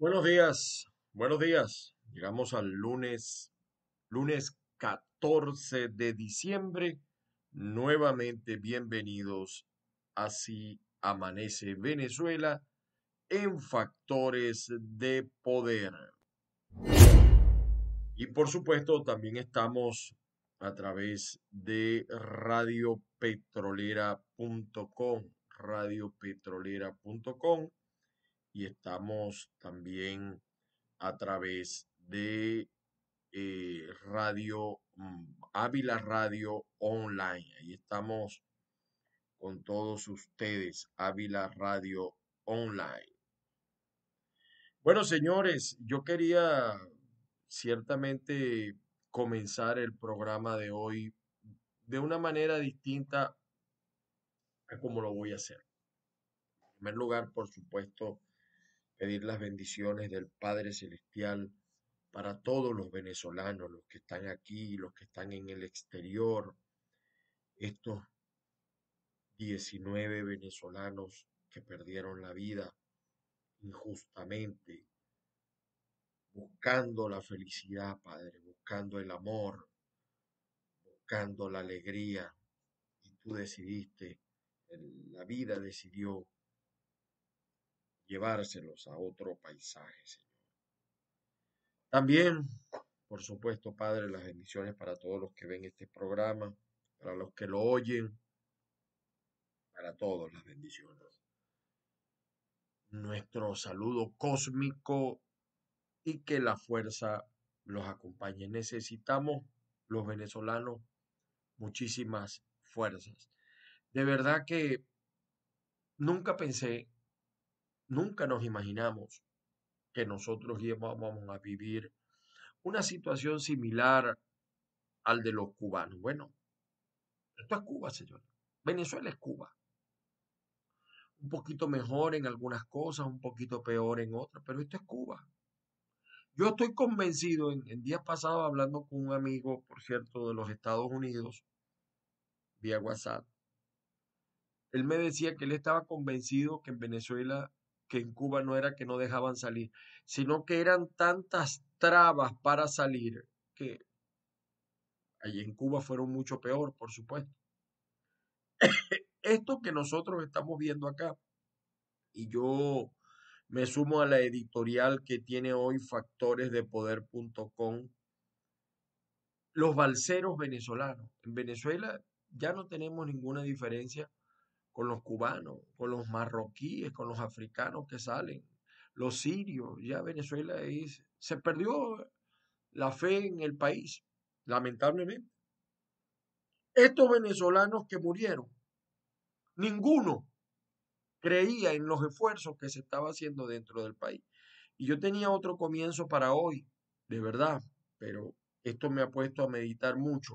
Buenos días, buenos días. Llegamos al lunes 14 de diciembre. Nuevamente bienvenidos. Así amanece Venezuela en Factores de Poder. Y por supuesto también estamos a través de radiopetrolera.com y estamos también a través de Ávila Radio Online. Ahí estamos con todos ustedes, Ávila Radio Online. Bueno, señores, yo quería ciertamente comenzar el programa de hoy de una manera distinta a como lo voy a hacer. En primer lugar, por supuesto, pedir las bendiciones del Padre Celestial para todos los venezolanos, los que están aquí, los que están en el exterior, estos 19 venezolanos que perdieron la vida injustamente, buscando la felicidad, Padre, buscando el amor, buscando la alegría, y tú decidiste, la vida decidió llevárselos a otro paisaje, Señor. También, por supuesto, Padre, las bendiciones para todos los que ven este programa, para los que lo oyen, para todos las bendiciones. Nuestro saludo cósmico y que la fuerza los acompañe. Necesitamos los venezolanos muchísimas fuerzas. De verdad que nunca pensé, nunca nos imaginamos que nosotros íbamos a vivir una situación similar al de los cubanos. Bueno, esto es Cuba, señor. Venezuela es Cuba. Un poquito mejor en algunas cosas, un poquito peor en otras, pero esto es Cuba. Yo estoy convencido, en días pasados hablando con un amigo, por cierto, de los Estados Unidos, vía WhatsApp, él me decía que él estaba convencido que en Venezuela, que en Cuba no era que no dejaban salir, sino que eran tantas trabas para salir que allí en Cuba fueron mucho peor, por supuesto. Esto que nosotros estamos viendo acá, y yo me sumo a la editorial que tiene hoy factoresdepoder.com, los balseros venezolanos. En Venezuela ya no tenemos ninguna diferencia con los cubanos, con los marroquíes, con los africanos que salen, los sirios. Ya Venezuela se perdió la fe en el país, lamentablemente. Estos venezolanos que murieron, ninguno creía en los esfuerzos que se estaba haciendo dentro del país. Y yo tenía otro comienzo para hoy, de verdad, pero esto me ha puesto a meditar mucho,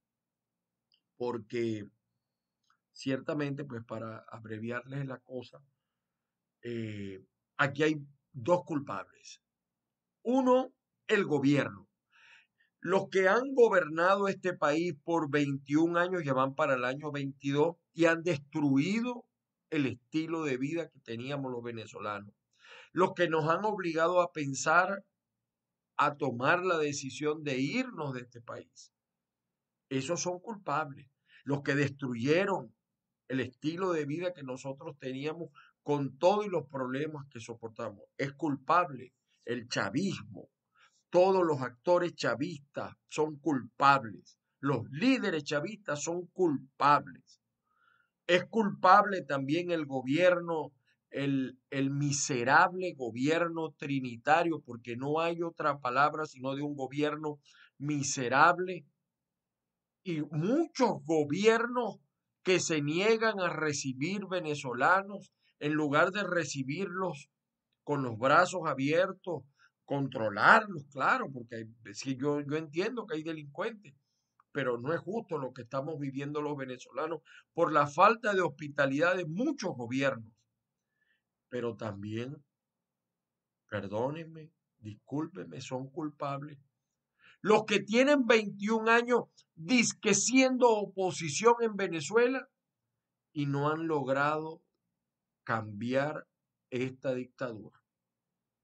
porque ciertamente, pues para abreviarles la cosa, eh, aquí hay dos culpables. Uno, el gobierno. Los que han gobernado este país por 21 años, ya van para el año 22, y han destruido el estilo de vida que teníamos los venezolanos. Los que nos han obligado a pensar, a tomar la decisión de irnos de este país. Esos son culpables. Los que destruyeron el estilo de vida que nosotros teníamos con todos los problemas que soportamos. Es culpable el chavismo. Todos los actores chavistas son culpables. Los líderes chavistas son culpables. Es culpable también el gobierno, el miserable gobierno trinitario, porque no hay otra palabra sino de un gobierno miserable, y muchos gobiernos que se niegan a recibir venezolanos en lugar de recibirlos con los brazos abiertos, controlarlos, claro, porque si yo entiendo que hay delincuentes, pero no es justo lo que estamos viviendo los venezolanos por la falta de hospitalidad de muchos gobiernos. Pero también, perdónenme, discúlpenme, son culpables los que tienen 21 años disque siendo oposición en Venezuela y no han logrado cambiar esta dictadura.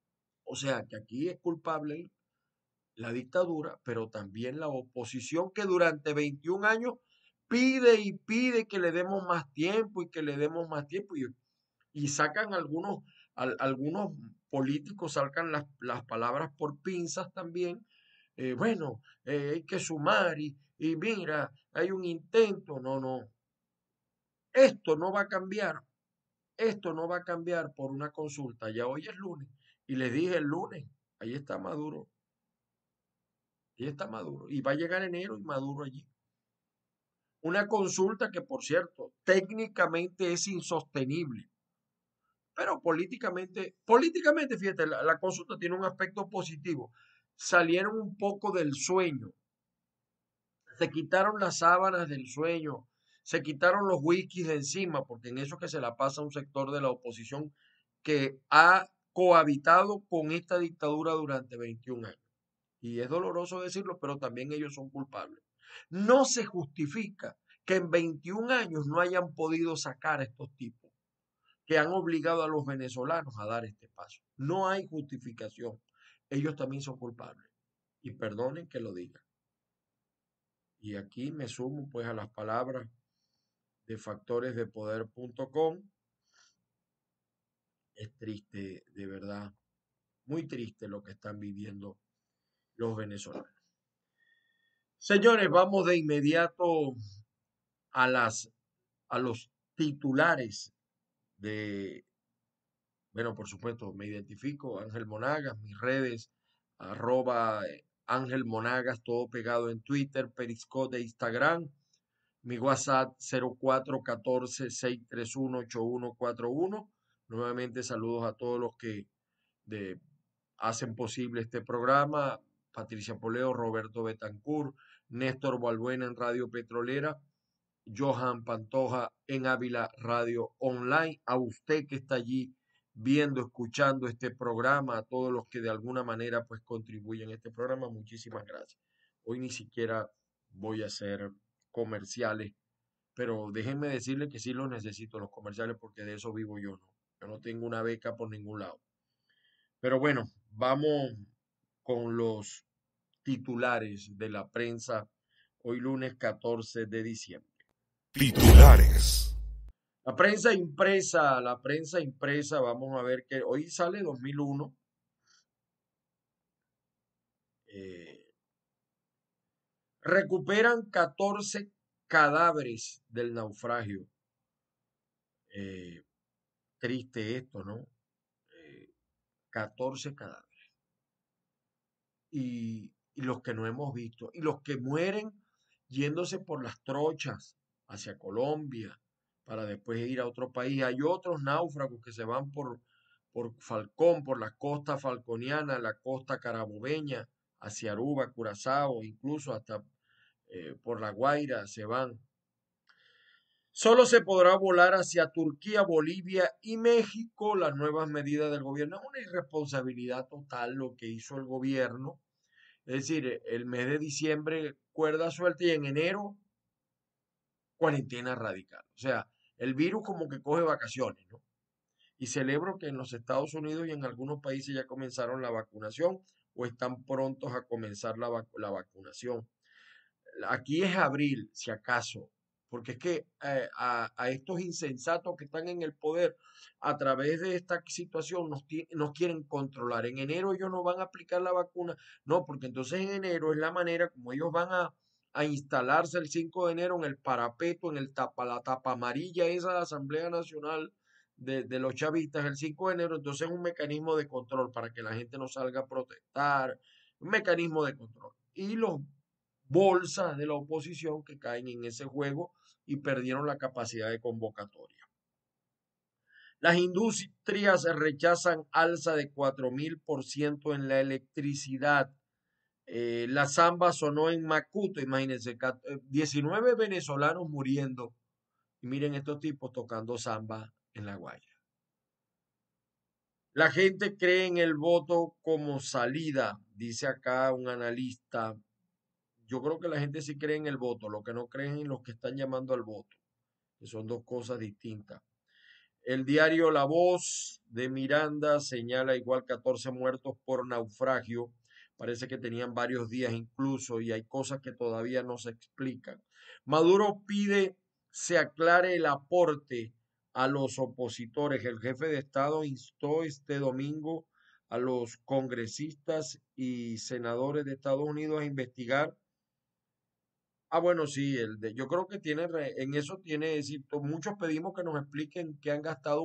O sea que aquí es culpable la dictadura, pero también la oposición que durante 21 años pide y pide que le demos más tiempo y que le demos más tiempo y sacan algunos políticos, sacan las palabras por pinzas también. Bueno, hay que sumar y mira, hay un intento. No, no, esto no va a cambiar. Esto no va a cambiar por una consulta. Ya hoy es lunes. Y les dije el lunes, ahí está Maduro. Ahí está Maduro. Y va a llegar enero y Maduro allí. Una consulta que, por cierto, técnicamente es insostenible. Pero políticamente, fíjate, la consulta tiene un aspecto positivo. Salieron un poco del sueño. Se quitaron las sábanas del sueño. Se quitaron los wikis de encima, porque en eso que se la pasa un sector de la oposición que ha cohabitado con esta dictadura durante 21 años. Y es doloroso decirlo, pero también ellos son culpables. No se justifica que en 21 años no hayan podido sacar a estos tipos que han obligado a los venezolanos a dar este paso. No hay justificación. Ellos también son culpables. Y perdonen que lo digan. Y aquí me sumo pues a las palabras de factoresdepoder.com. Es triste, de verdad, muy triste lo que están viviendo los venezolanos. Señores, vamos de inmediato a a los titulares de, bueno, por supuesto, me identifico, Ángel Monagas, mis redes, arroba Ángel Monagas, todo pegado en Twitter, Periscope de Instagram, mi WhatsApp 0414-631-8141. Nuevamente saludos a todos los que de, hacen posible este programa, Patricia Poleo, Roberto Betancourt, Néstor Balbuena en Radio Petrolera, Johan Pantoja en Ávila Radio Online, a usted que está allí viendo, escuchando este programa, a todos los que de alguna manera pues contribuyen a este programa, muchísimas gracias. Hoy ni siquiera voy a hacer comerciales, pero déjenme decirle que sí los necesito los comerciales porque de eso vivo yo, ¿no? Yo no tengo una beca por ningún lado. Pero bueno, vamos con los titulares de la prensa hoy lunes 14 de diciembre. Titulares. La prensa impresa, vamos a ver que hoy sale 2001. eh, Recuperan 14 cadáveres del naufragio. Eh, Triste esto, ¿no? 14 cadáveres. Y los que no hemos visto. Y los que mueren yéndose por las trochas hacia Colombia para después ir a otro país. Hay otros náufragos que se van por Falcón, por la costa falconiana, la costa carabobeña, hacia Aruba, Curazao, incluso hasta por La Guaira se van. Solo se podrá volar hacia Turquía, Bolivia y México. Las nuevas medidas del gobierno. Es una irresponsabilidad total lo que hizo el gobierno. Es decir, el mes de diciembre, cuerda suelta y en enero, cuarentena radical. O sea, el virus como que coge vacaciones, ¿no? Y celebro que en los Estados Unidos y en algunos países ya comenzaron la vacunación o están prontos a comenzar la vacunación. Aquí es abril, si acaso, porque es que a estos insensatos que están en el poder a través de esta situación nos quieren controlar. En enero ellos no van a aplicar la vacuna, no, porque entonces en enero es la manera como ellos van a instalarse el 5 de enero en el parapeto, en la tapa amarilla esa de la Asamblea Nacional de los chavistas el 5 de enero, entonces es un mecanismo de control para que la gente no salga a protestar, un mecanismo de control. Y los bolsas de la oposición que caen en ese juego y perdieron la capacidad de convocatoria. Las industrias rechazan alza de 4000% en la electricidad. La samba sonó en Macuto, imagínense, 19 venezolanos muriendo. Y miren estos tipos tocando samba en La Guaira. La gente cree en el voto como salida, dice acá un analista. Yo creo que la gente sí cree en el voto, lo que no creen en los que están llamando al voto, que son dos cosas distintas. El diario La Voz de Miranda señala igual 14 muertos por naufragio. Parece que tenían varios días incluso y hay cosas que todavía no se explican. Maduro pide se aclare el aporte a los opositores. El jefe de Estado instó este domingo a los congresistas y senadores de Estados Unidos a investigar. Bueno, sí, yo creo que en eso tiene éxito. Muchos pedimos que nos expliquen que han gastado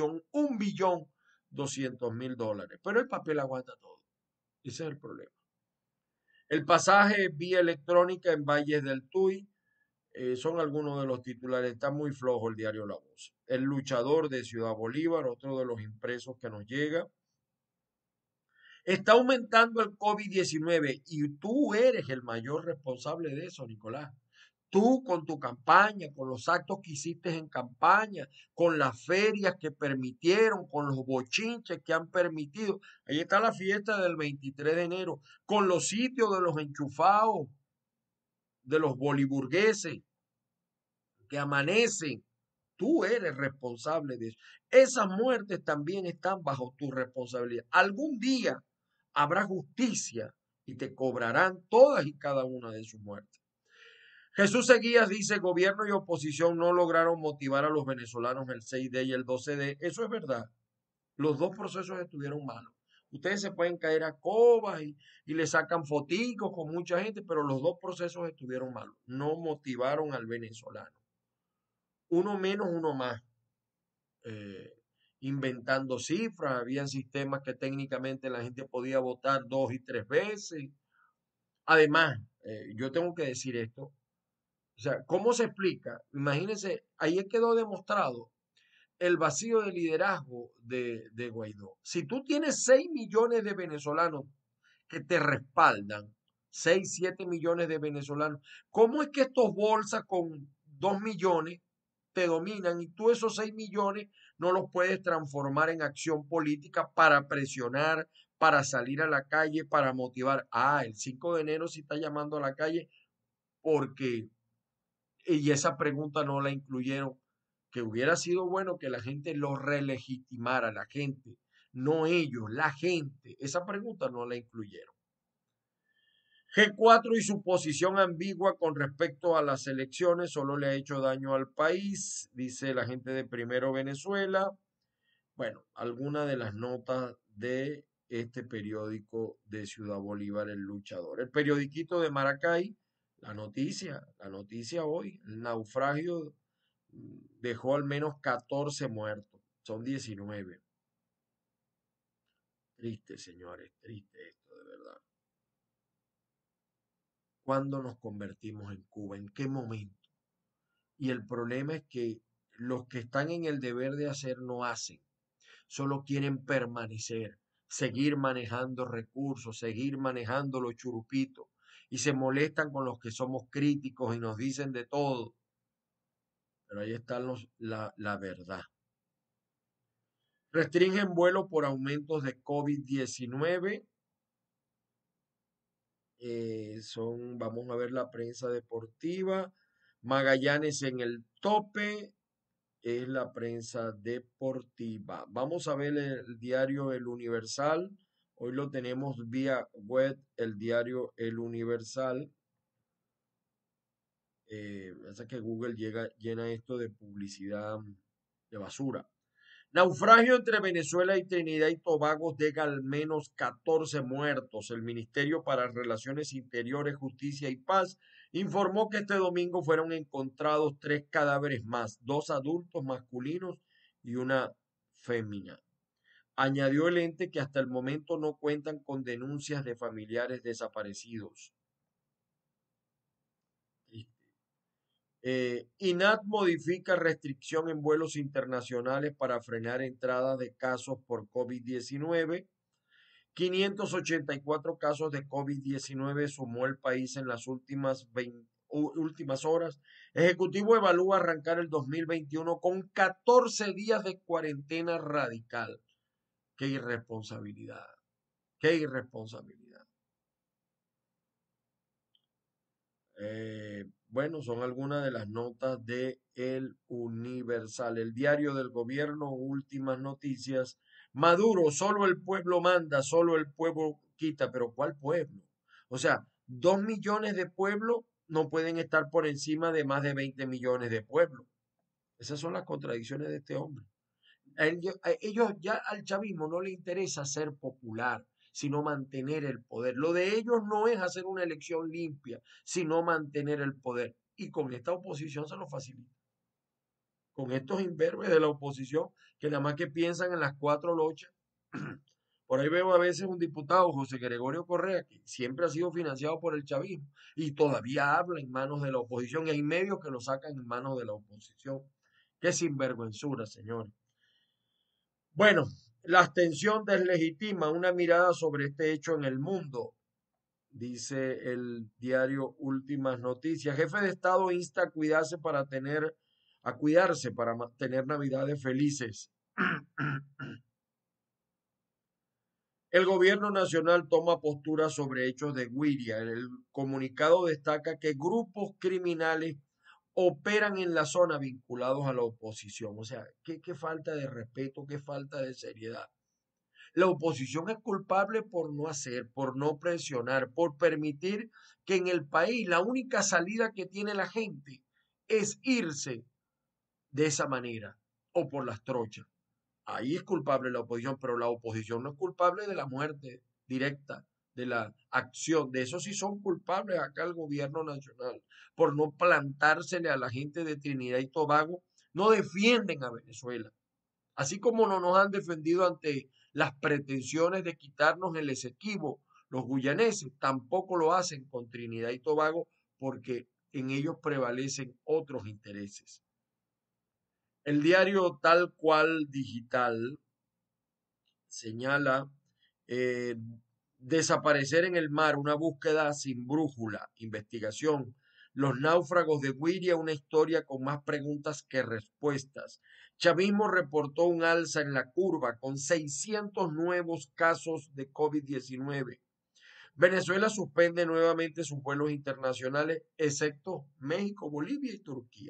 1.200.000.000, pero el papel aguanta todo. Ese es el problema. El pasaje vía electrónica en Valles del Tuy son algunos de los titulares. Está muy flojo el diario La Voz. El luchador de Ciudad Bolívar, otro de los impresos que nos llega. Está aumentando el COVID-19 y tú eres el mayor responsable de eso, Nicolás. Tú con tu campaña, con los actos que hiciste en campaña, con las ferias que permitieron, con los bochinches que han permitido. Ahí está la fiesta del 23 de enero, con los sitios de los enchufados, de los boliburgueses que amanecen. Tú eres responsable de eso. Esas muertes también están bajo tu responsabilidad. Algún día habrá justicia y te cobrarán todas y cada una de sus muertes. Jesús Seguías dice, gobierno y oposición no lograron motivar a los venezolanos el 6D y el 12D. Eso es verdad. Los dos procesos estuvieron malos. Ustedes se pueden caer a cobas y le sacan foticos con mucha gente, pero los dos procesos estuvieron malos. No motivaron al venezolano. Uno menos, uno más. eh, Inventando cifras, habían sistemas que técnicamente la gente podía votar 2 y 3 veces. Además, yo tengo que decir esto, o sea, ¿cómo se explica? Imagínense, ahí quedó demostrado el vacío de liderazgo de Guaidó. Si tú tienes 6 millones de venezolanos que te respaldan, 6 7 millones de venezolanos, ¿cómo es que estos bolsas con 2 millones te dominan y tú esos 6 millones no los puedes transformar en acción política para presionar, para salir a la calle, para motivar? El 5 de enero sí está llamando a la calle porque, y esa pregunta no la incluyeron, que hubiera sido bueno que la gente lo relegitimara, la gente, no ellos, la gente. Esa pregunta no la incluyeron. G4 y su posición ambigua con respecto a las elecciones solo le ha hecho daño al país, dice la gente de Primero Venezuela. Bueno, alguna de las notas de este periódico de Ciudad Bolívar, El Luchador. El periodiquito de Maracay, la noticia hoy, el naufragio dejó al menos 14 muertos, son 19. Triste, señores, triste esto, de verdad. ¿Cuándo nos convertimos en Cuba? ¿En qué momento? Y el problema es que los que están en el deber de hacer no hacen, solo quieren permanecer, seguir manejando recursos, seguir manejando los churupitos y se molestan con los que somos críticos y nos dicen de todo. Pero ahí está la verdad. Restringen vuelo por aumentos de COVID-19. Vamos a ver la prensa deportiva. Magallanes en el tope, es la prensa deportiva. Vamos a ver el diario El Universal. Hoy lo tenemos vía web, el diario El Universal. Pasa que Google llena esto de publicidad de basura. Naufragio entre Venezuela y Trinidad y Tobago deja al menos 14 muertos. El Ministerio para Relaciones Interiores, Justicia y Paz informó que este domingo fueron encontrados 3 cadáveres más, 2 adultos masculinos y una fémina. Añadió el ente que hasta el momento no cuentan con denuncias de familiares desaparecidos. INAT modifica restricción en vuelos internacionales para frenar entradas de casos por COVID-19. 584 casos de COVID-19 sumó el país en las últimas horas. Ejecutivo evalúa arrancar el 2021 con 14 días de cuarentena radical. ¡Qué irresponsabilidad! ¡Qué irresponsabilidad! Bueno, son algunas de las notas de El Universal, el diario del gobierno, últimas noticias. Maduro, solo el pueblo manda, solo el pueblo quita, pero ¿cuál pueblo? O sea, 2 millones de pueblos no pueden estar por encima de más de 20 millones de pueblos. Esas son las contradicciones de este hombre. A ellos ya al chavismo no le interesa ser popular, sino mantener el poder. Lo de ellos no es hacer una elección limpia, sino mantener el poder. Y con esta oposición se lo facilita. Con estos imberbes de la oposición que nada más que piensan en las cuatro lochas. Por ahí veo a veces un diputado, José Gregorio Correa, que siempre ha sido financiado por el chavismo y todavía habla en manos de la oposición y hay medios que lo sacan en manos de la oposición. Qué sinvergüenzura, señores. Bueno, la abstención deslegitima una mirada sobre este hecho en el mundo, dice el diario Últimas Noticias. Jefe de Estado insta a cuidarse para tener navidades felices. El gobierno nacional toma postura sobre hechos de Guiria. El comunicado destaca que grupos criminales operan en la zona vinculados a la oposición. O sea, qué falta de respeto, qué falta de seriedad. La oposición es culpable por no hacer, por no presionar, por permitir que en el país la única salida que tiene la gente es irse de esa manera o por las trochas. Ahí es culpable la oposición, pero la oposición no es culpable de la muerte directa, de la acción. De eso sí son culpables acá el gobierno nacional, por no plantársele a la gente de Trinidad y Tobago. No defienden a Venezuela. Así como no nos han defendido ante las pretensiones de quitarnos el Esequibo, los guyaneses tampoco lo hacen con Trinidad y Tobago porque en ellos prevalecen otros intereses. El diario Tal Cual Digital señala eh, desaparecer en el mar, una búsqueda sin brújula, investigación. Los náufragos de Guiria, una historia con más preguntas que respuestas. Chavismo reportó un alza en la curva con 600 nuevos casos de COVID-19. Venezuela suspende nuevamente sus vuelos internacionales, excepto México, Bolivia y Turquía.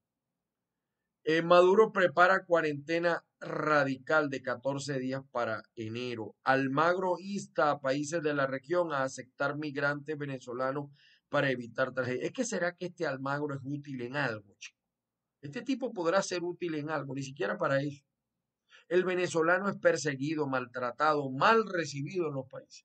Maduro prepara cuarentena radical de 14 días para enero. Almagro insta a países de la región a aceptar migrantes venezolanos para evitar tragedias. ¿Es que será que este Almagro es útil en algo, chico? Este tipo podrá ser útil en algo, ni siquiera para eso. El venezolano es perseguido, maltratado, mal recibido en los países.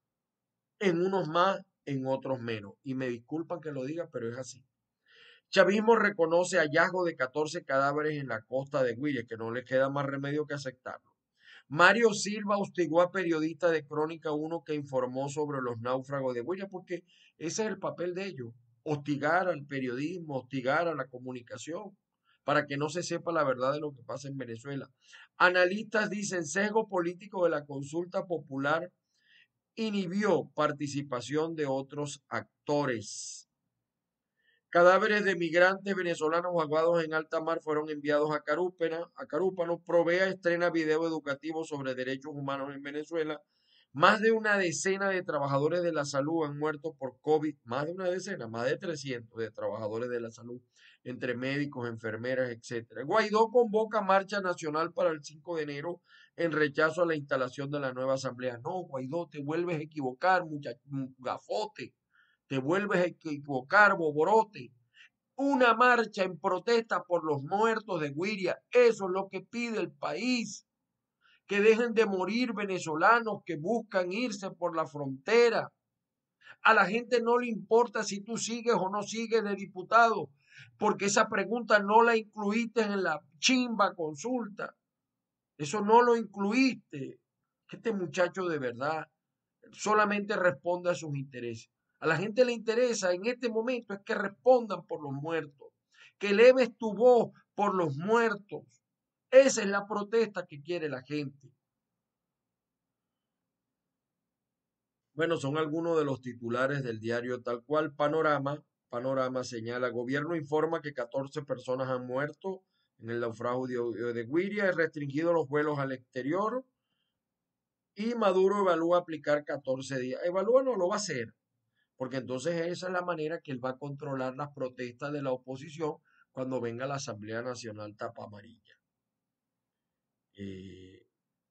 En unos más, en otros menos. Y me disculpan que lo diga, pero es así. Chavismo reconoce hallazgo de 14 cadáveres en la costa de Guille, que no le queda más remedio que aceptarlo. Mario Silva hostigó a periodista de Crónica 1 que informó sobre los náufragos de Guille, porque ese es el papel de ellos, hostigar al periodismo, hostigar a la comunicación, para que no se sepa la verdad de lo que pasa en Venezuela. Analistas dicen sesgo político de la consulta popular inhibió participación de otros actores. Cadáveres de migrantes venezolanos ahogados en alta mar fueron enviados a Carúpano. Provea estrena video educativo sobre derechos humanos en Venezuela. Más de una decena de trabajadores de la salud han muerto por COVID. Más de una decena, más de 300 de trabajadores de la salud, entre médicos, enfermeras, etc. Guaidó convoca marcha nacional para el 5 de enero en rechazo a la instalación de la nueva asamblea. No, Guaidó, te vuelves a equivocar, gafote. Te vuelves a equivocar, boborote. Una marcha en protesta por los muertos de Guiria. Eso es lo que pide el país. Que dejen de morir venezolanos que buscan irse por la frontera. A la gente no le importa si tú sigues o no sigues de diputado, porque esa pregunta no la incluiste en la chimba consulta. Eso no lo incluiste. Este muchacho de verdad solamente responde a sus intereses. A la gente le interesa en este momento es que respondan por los muertos, que eleves tu voz por los muertos. Esa es la protesta que quiere la gente. Bueno, son algunos de los titulares del diario Tal Cual. Panorama señala, gobierno informa que 14 personas han muerto en el naufragio de Guiria, he restringido los vuelos al exterior y Maduro evalúa aplicar 14 días. Evalúa no lo va a hacer, porque entonces esa es la manera que él va a controlar las protestas de la oposición cuando venga la Asamblea Nacional tapa amarilla. Eh,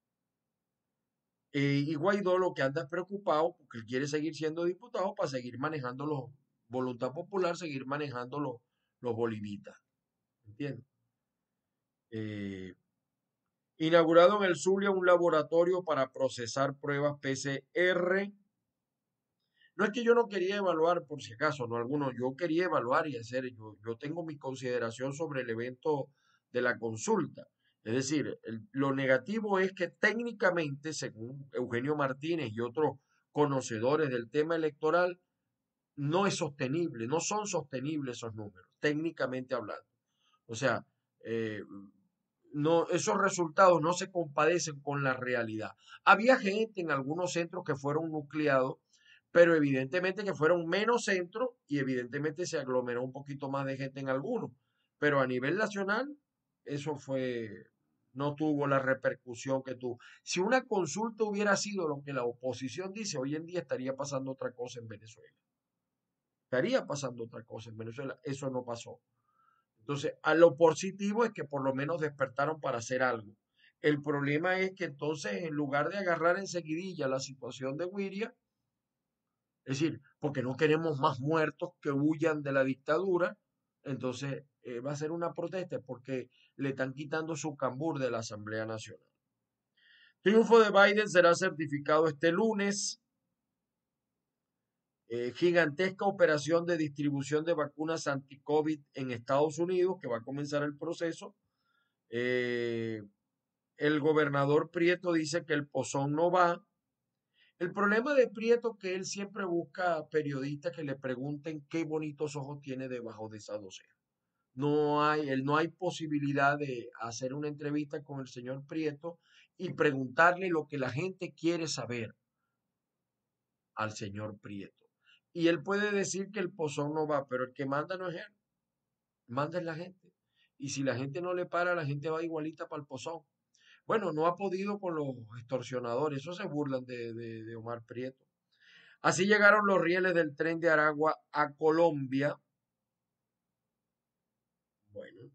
y Guaidó lo que anda es preocupado porque él quiere seguir siendo diputado para seguir manejando los voluntad popular, seguir manejando los bolivitas. ¿Entiendes? Eh, Inaugurado en el Zulia un laboratorio para procesar pruebas PCR. No es que yo no quería evaluar, por si acaso, no alguno, yo quería evaluar y hacer, yo tengo mi consideración sobre el evento de la consulta. Es decir, lo negativo es que técnicamente, según Eugenio Martínez y otros conocedores del tema electoral, no es sostenible, no son sostenibles esos números, técnicamente hablando. O sea, eh, no, esos resultados no se compadecen con la realidad. Había gente en algunos centros que fueron nucleados, pero evidentemente que fueron menos centros y evidentemente se aglomeró un poquito más de gente en algunos. Pero a nivel nacional, eso no tuvo la repercusión que tuvo. Si una consulta hubiera sido lo que la oposición dice, hoy en día estaría pasando otra cosa en Venezuela. Estaría pasando otra cosa en Venezuela. Eso no pasó. Entonces, a lo positivo es que por lo menos despertaron para hacer algo. El problema es que entonces, en lugar de agarrar enseguidilla la situación de Wiria, es decir, porque no queremos más muertos que huyan de la dictadura, entonces va a ser una protesta porque le están quitando su cambur de la Asamblea Nacional. Triunfo de Biden será certificado este lunes. Gigantesca operación de distribución de vacunas anti-COVID en Estados Unidos, que va a comenzar el proceso. Eh, el gobernador Prieto dice que el Pozón no va. El problema de Prieto es que él siempre busca periodistas que le pregunten qué bonitos ojos tiene debajo de esa docena. No hay posibilidad de hacer una entrevista con el señor Prieto y preguntarle lo que la gente quiere saber al señor Prieto. Y él puede decir que el Pozón no va, pero el que manda no es él, manda es la gente. Y si la gente no le para, la gente va igualita para el Pozón. Bueno, no ha podido con los extorsionadores, eso se burlan de Omar Prieto. Así llegaron los rieles del tren de Aragua a Colombia. Bueno,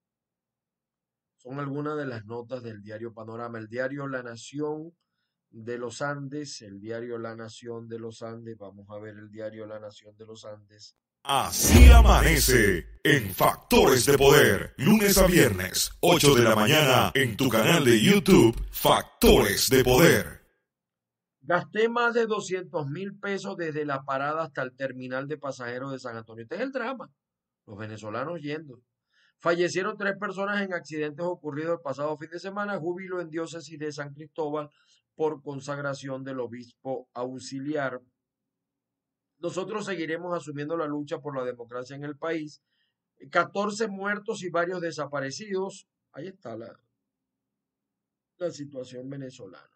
son algunas de las notas del diario Panorama. El diario La Nación de los Andes, el diario La Nación de los Andes, vamos a ver el diario La Nación de los Andes. Así amanece en Factores de Poder, lunes a viernes, 8 de la mañana, en tu canal de YouTube, Factores de Poder. Gasté más de 200.000 pesos desde la parada hasta el terminal de pasajeros de San Antonio. Este es el drama. Los venezolanos yendo. Fallecieron 3 personas en accidentes ocurridos el pasado fin de semana. Júbilo en diócesis de San Cristóbal por consagración del obispo auxiliar. Nosotros seguiremos asumiendo la lucha por la democracia en el país. 14 muertos y varios desaparecidos. Ahí está la situación venezolana.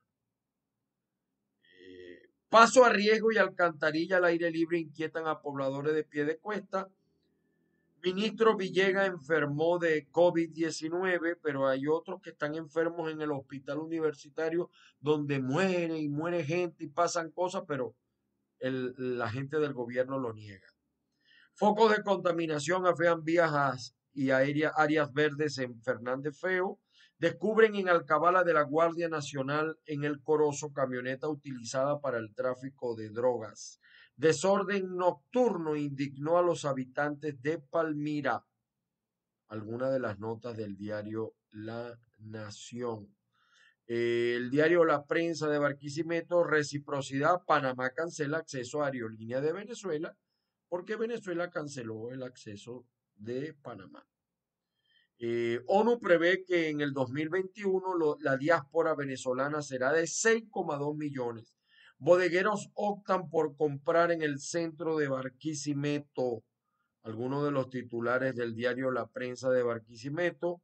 Paso a riesgo y alcantarilla al aire libre inquietan a pobladores de Piedecuesta. Ministro Villegas enfermó de COVID-19, pero hay otros que están enfermos en el hospital universitario donde muere y muere gente y pasan cosas, pero la gente del gobierno lo niega. Focos de contaminación afean vías y áreas verdes en Fernández Feo. Descubren en Alcabala de la Guardia Nacional en El Corozo camioneta utilizada para el tráfico de drogas. Desorden nocturno indignó a los habitantes de Palmira. Algunas de las notas del diario La Nación. El diario La Prensa de Barquisimeto, reciprocidad, Panamá cancela acceso a aerolínea de Venezuela porque Venezuela canceló el acceso de Panamá. ONU prevé que en el 2021 la diáspora venezolana será de 6,2 millones. Bodegueros optan por comprar en el centro de Barquisimeto. Algunos de los titulares del diario La Prensa de Barquisimeto.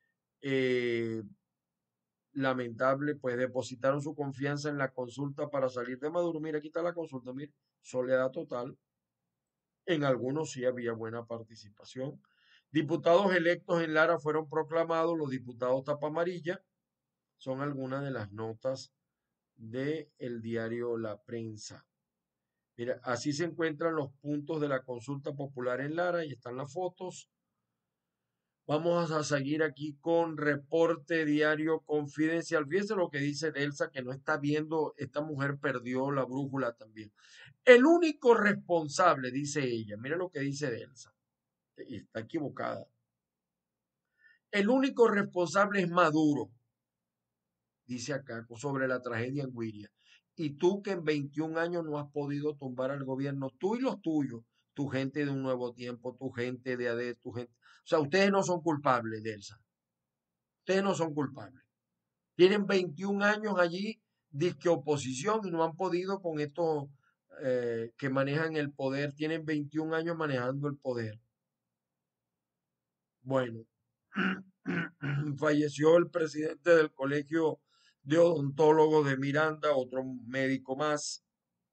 Lamentable, pues depositaron su confianza en la consulta para salir de Maduro. Mira, aquí está la consulta, mira, soledad total. En algunos sí había buena participación. Diputados electos en Lara fueron proclamados, los diputados tapa amarilla. Son algunas de las notas del diario La Prensa. Mira, así se encuentran los puntos de la consulta popular en Lara y están las fotos. Vamos a seguir aquí con reporte diario confidencial. Fíjense lo que dice Delsa, que no está viendo, esta mujer perdió la brújula también. El único responsable, dice ella, mira lo que dice Delsa, y está equivocada. El único responsable es Maduro, dice acá, sobre la tragedia en Guiria. Y tú que en 21 años no has podido tumbar al gobierno, tú y los tuyos, tu gente de Un Nuevo Tiempo, tu gente de AD, tu gente. O sea, ustedes no son culpables, Delsa. Ustedes no son culpables. Tienen 21 años allí, disque oposición, y no han podido con estos que manejan el poder. Tienen 21 años manejando el poder. Bueno, falleció el presidente del Colegio de Odontólogos de Miranda, otro médico más.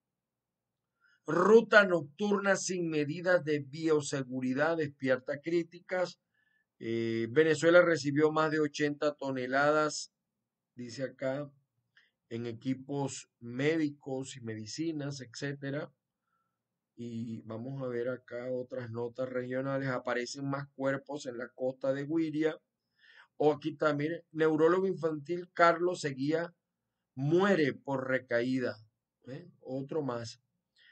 Ruta nocturna sin medidas de bioseguridad despierta críticas. Venezuela recibió más de 80 toneladas, dice acá, en equipos médicos y medicinas, etcétera. Y vamos a ver acá otras notas regionales. Aparecen más cuerpos en la costa de Guiria. O aquí también, neurólogo infantil Carlos Seguía muere por recaída. Otro más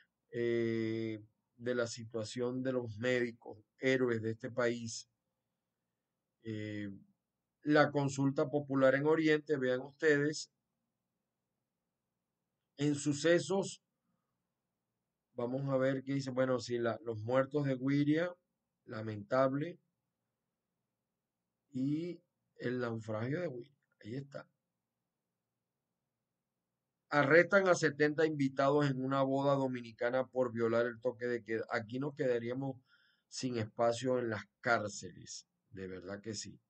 de la situación de los médicos, héroes de este país. Eh, la consulta popular en Oriente, vean ustedes, en sucesos. Vamos a ver qué dice. Bueno, sí, los muertos de Guiria, lamentable, y el naufragio de Guiria. Ahí está. Arrestan a 70 invitados en una boda dominicana por violar el toque de queda. Aquí nos quedaríamos sin espacio en las cárceles. De verdad que sí.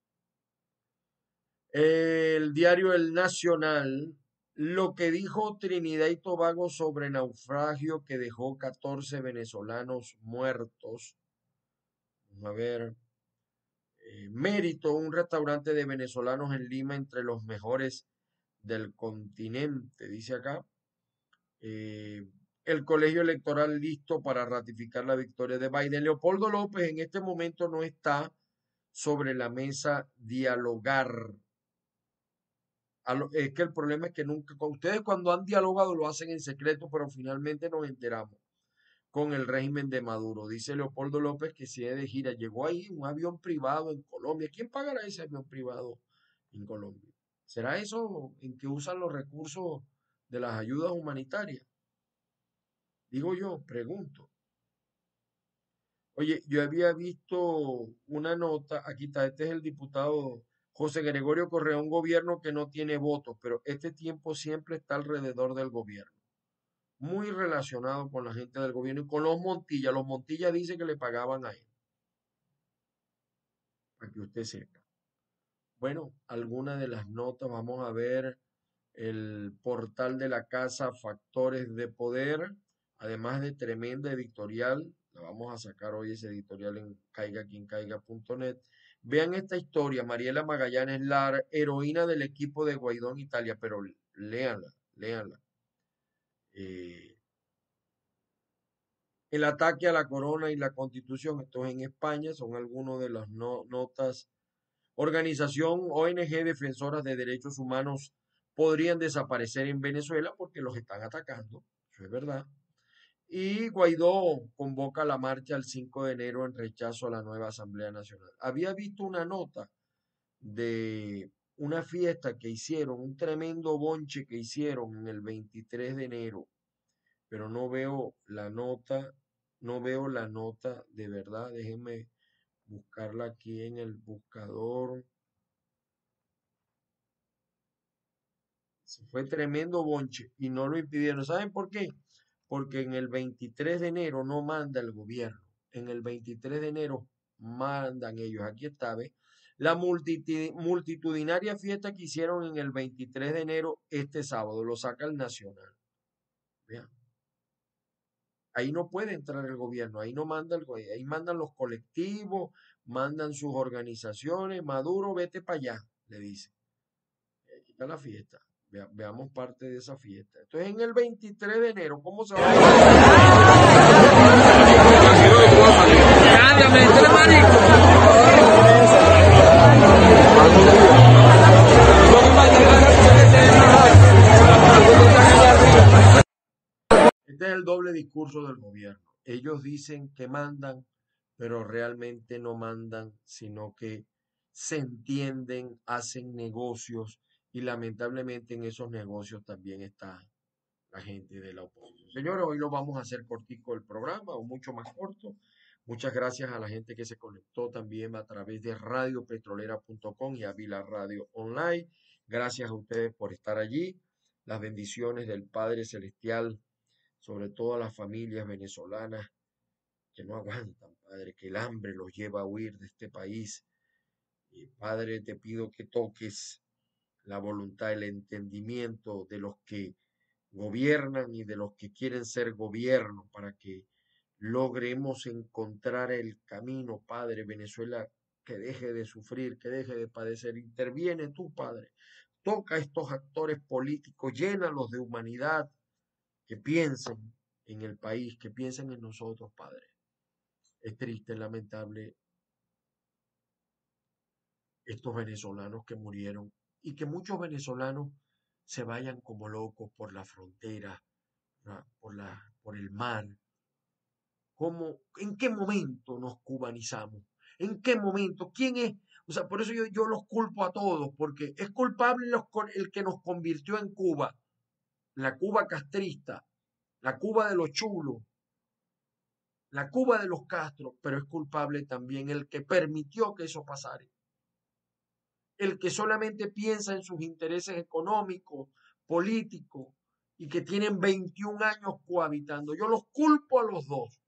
El diario El Nacional, lo que dijo Trinidad y Tobago sobre naufragio que dejó 14 venezolanos muertos. Vamos a ver. Mérito, un restaurante de venezolanos en Lima entre los mejores del continente, dice acá. Eh, el colegio electoral listo para ratificar la victoria de Biden. Leopoldo López en este momento no está sobre la mesa dialogar. Es que el problema es que nunca, con ustedes cuando han dialogado lo hacen en secreto, pero finalmente nos enteramos con el régimen de Maduro. Dice Leopoldo López que si es de gira, llegó ahí un avión privado en Colombia. ¿Quién pagará ese avión privado en Colombia? ¿Será eso en que usan los recursos de las ayudas humanitarias? Digo yo, pregunto. Oye, yo había visto una nota, aquí está, este es el diputado José Gregorio Correa, un gobierno que no tiene votos, pero este tiempo siempre está alrededor del gobierno, muy relacionado con la gente del gobierno y con los Montilla. Los Montilla dicen que le pagaban a él, para que usted sepa. Bueno, algunas de las notas, vamos a ver el portal de la casa Factores de Poder, además de tremenda editorial, la vamos a sacar hoy ese editorial en caigaquiencaiga.net. Vean esta historia, Mariela Magallanes, la heroína del equipo de Guaidó en Italia, pero léanla, léanla. Eh, el ataque a la corona y la constitución, esto es en España, son algunas de las notas. Organización ONG Defensoras de Derechos Humanos podrían desaparecer en Venezuela porque los están atacando, eso es verdad. Y Guaidó convoca la marcha el 5 de enero en rechazo a la nueva Asamblea Nacional. Había visto una nota de una fiesta que hicieron, un tremendo bonche que hicieron en el 23 de enero, pero no veo la nota, no veo la nota de verdad. Déjenme buscarla aquí en el buscador. Fue tremendo bonche y no lo impidieron. ¿Saben por qué? Porque en el 23 de enero no manda el gobierno. En el 23 de enero mandan ellos. Aquí está, ¿ve? La multitudinaria fiesta que hicieron en el 23 de enero este sábado, lo saca el Nacional. Vean. Ahí no puede entrar el gobierno, ahí no manda el gobierno, ahí mandan los colectivos, mandan sus organizaciones. Maduro, vete para allá, le dice. Aquí está la fiesta. Veamos parte de esa fiesta. Entonces, en el 23 de enero, ¿cómo se va a Este es el doble discurso del gobierno. Ellos dicen que mandan, pero realmente no mandan, sino que se entienden, hacen negocios y lamentablemente en esos negocios también está la gente de la oposición. Señores, hoy lo vamos a hacer cortico el programa o mucho más corto. Muchas gracias a la gente que se conectó también a través de radiopetrolera.com y Avila Radio Online. Gracias a ustedes por estar allí. Las bendiciones del Padre Celestial sobre todo a las familias venezolanas que no aguantan, Padre, que el hambre los lleva a huir de este país. Y, Padre, te pido que toques la voluntad, el entendimiento de los que gobiernan y de los que quieren ser gobierno para que logremos encontrar el camino, Padre. Venezuela, que deje de sufrir, que deje de padecer. Interviene tú, Padre. Toca a estos actores políticos, llénalos de humanidad, que piensen en el país, que piensen en nosotros, Padre. Es triste, es lamentable estos venezolanos que murieron y que muchos venezolanos se vayan como locos por la frontera, por el mar. ¿Cómo, en qué momento nos cubanizamos? ¿En qué momento? ¿Quién es? O sea, por eso yo los culpo a todos, porque es culpable el que nos convirtió en Cuba, la Cuba castrista, la Cuba de los chulos, la Cuba de los Castro, pero es culpable también el que permitió que eso pasara. El que solamente piensa en sus intereses económicos, políticos, y que tienen 21 años cohabitando. Yo los culpo a los dos.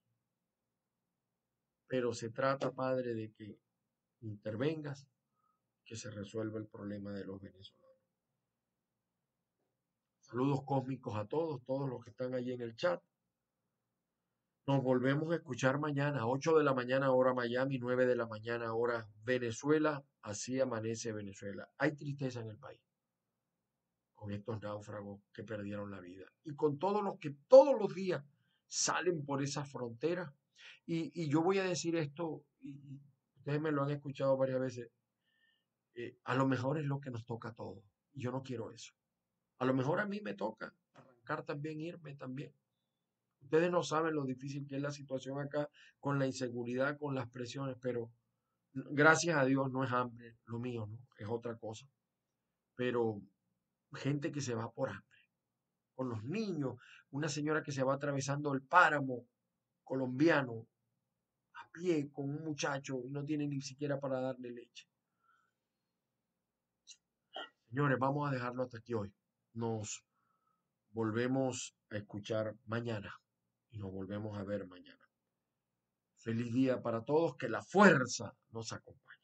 Pero se trata, Padre, de que intervengas, que se resuelva el problema de los venezolanos. Saludos cósmicos a todos los que están allí en el chat. Nos volvemos a escuchar mañana, 8 de la mañana hora Miami, 9 de la mañana hora Venezuela. Así amanece Venezuela. Hay tristeza en el país con estos náufragos que perdieron la vida y con todos los que todos los días salen por esa frontera. Y yo voy a decir esto, y ustedes me lo han escuchado varias veces, a lo mejor es lo que nos toca a todos. Y yo no quiero eso. A lo mejor a mí me toca arrancar también, irme también. Ustedes no saben lo difícil que es la situación acá con la inseguridad, con las presiones, pero gracias a Dios no es hambre lo mío, ¿no? Es otra cosa. Pero gente que se va por hambre, con los niños, una señora que se va atravesando el páramo colombiano a pie con un muchacho y no tiene ni siquiera para darle leche. Señores, vamos a dejarlo hasta aquí hoy. Nos volvemos a escuchar mañana y nos volvemos a ver mañana. Feliz día para todos, que la fuerza nos acompañe.